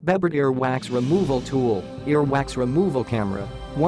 BEBIRD Earwax Removal Tool, Earwax Removal Camera,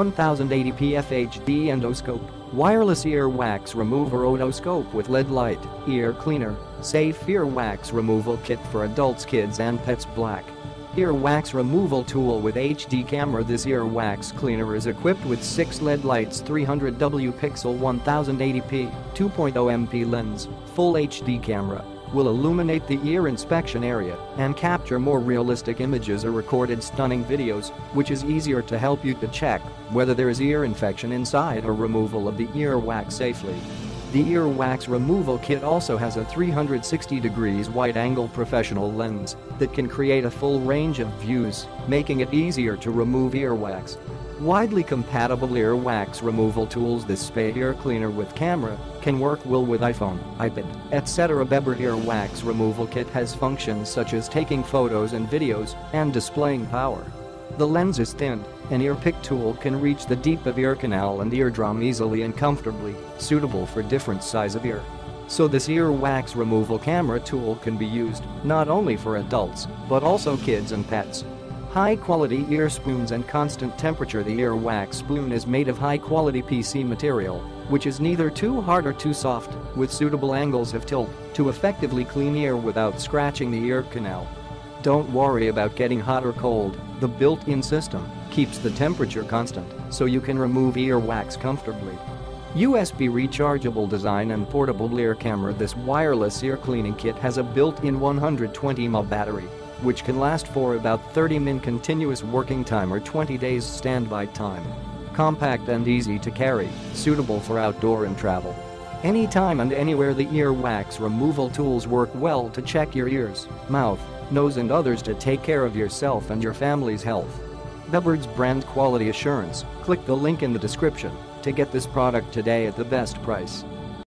1080p FHD Endoscope, Wireless Earwax Remover Otoscope with LED light, Ear Cleaner, Safe Earwax Removal Kit for Adults, Kids and Pets. Black Earwax Removal Tool with HD Camera. This earwax cleaner is equipped with 6 LED lights, 300W pixel 1080p, 2.0 MP lens, full HD camera. Will illuminate the ear inspection area and capture more realistic images or recorded stunning videos, which is easier to help you to check whether there is ear infection inside or removal of the earwax safely. The earwax removal kit also has a 360 degrees wide-angle professional lens that can create a full range of views, making it easier to remove earwax. Widely compatible earwax removal tools. This spade ear cleaner with camera can work well with iPhone, iPad, etc. BEBIRD Earwax Removal Kit has functions such as taking photos and videos and displaying power. The lens is thin. An ear pick tool can reach the deep of ear canal and eardrum easily and comfortably, suitable for different size of ear. So this earwax removal camera tool can be used not only for adults but also kids and pets. High-quality ear spoons and constant temperature. The earwax spoon is made of high-quality PC material, which is neither too hard or too soft, with suitable angles of tilt to effectively clean ear without scratching the ear canal. Don't worry about getting hot or cold. The built-in system keeps the temperature constant so you can remove earwax comfortably. USB rechargeable design and portable ear camera. This wireless ear cleaning kit has a built-in 120 mAh battery, which can last for about 30 min continuous working time or 20 days standby time. Compact and easy to carry, suitable for outdoor and travel. Anytime and anywhere. The earwax removal tools work well to check your ears, mouth, nose and others to take care of yourself and your family's health. BEBIRD's brand quality assurance. Click the link in the description to get this product today at the best price.